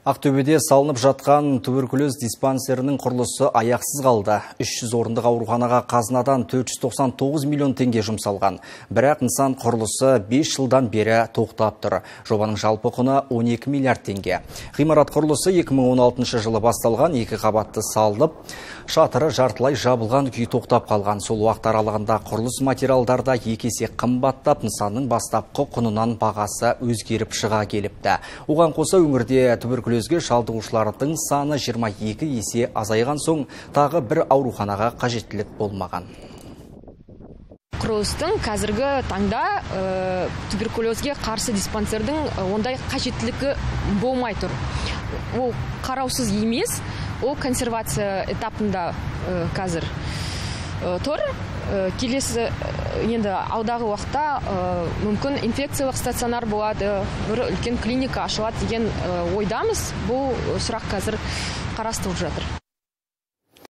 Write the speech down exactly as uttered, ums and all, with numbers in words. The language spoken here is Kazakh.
Ақтөбеде салынып жатқан туберкулез диспансерінің құрылысы аяқсыз қалды. үш жүз орындық ауруханаға қазынадан төрт жүз тоқсан тоғыз миллион теңге жұмсалған. Бірақ нысан құрылысы бес жылдан бері тоқтап тұр. Жобаның жалпы құны он екі миллиард теңге. Ғимарат құрылысы екі мың он алтыншы жылы басталған, екі қабатты салынып, шатыры жартылай жабылған күй тоқтап қалған. Сол уақыт аралығында құрылыс материалдарда екі есе қымбаттап, нысанның бастапқы құнынан бағасы өзгеріп шыға келіпті. Оған қоса өңірде туберкулезге шалдығушылардың саны жиырма екі есе азайған соң, тағы бір ауруханаға қажеттілік болмаған. Құрылыстың қазіргі таңда ә, туберкулезге қарсы диспансердің ондай қажеттілігі болмай тұр. Ол қараусыз емес, ол консервация этапында ә, қазір ә, тұр. Ә, келесі енді алдағы уақытта ә, мүмкін инфекциялық стационар болады, бір үлкен клиника ашылады деген ә, ойдамыз. Бұл сұрақ қазір қарастырылып жатыр.